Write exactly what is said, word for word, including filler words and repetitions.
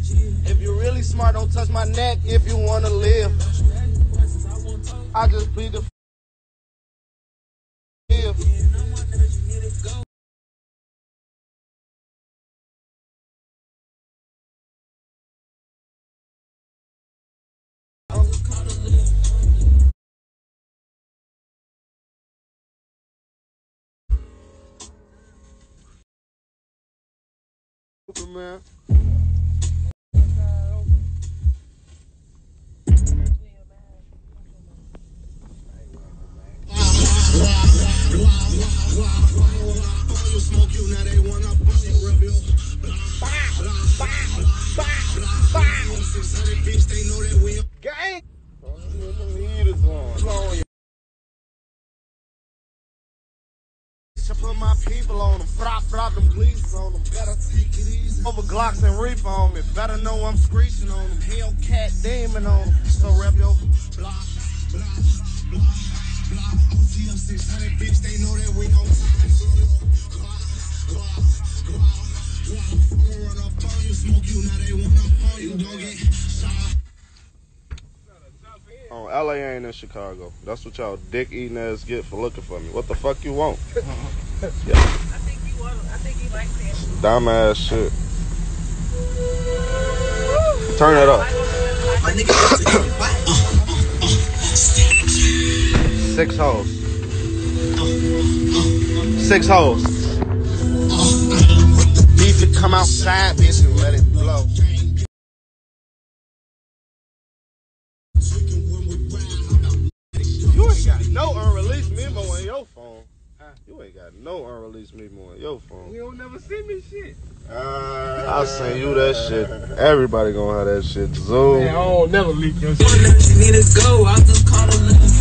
If you really smart, don't touch my neck if you wanna live. I just plead the live. Man. Gang. To put my people on them, frop, frop them police on them. Better take it easy. Over Glocks and reef on me. Better know I'm screeching on them. Hellcat demon on them. So rep yo. Block, block, block, block. O T M six hundred, bitch, they know that we on time. Run up on you, smoke you, now they wanna phone you. Don't get shot. Oh, L A ain't in Chicago. That's what y'all dick eating ass get for looking for me. What the fuck you want? Yeah. I think you want. I think you like that. Dumb ass shit. Turn it up. Six hoes. Six hoes. Need to come outside, bitch, and let it blow. You ain't got no unreleased memo on your phone. You ain't got no unreleased memo on your phone. You don't never see me shit. Uh, I'll send you that shit. Everybody gonna have that shit. Zoom. Man, I don't never leak your shit. You need to go. I'll just call a little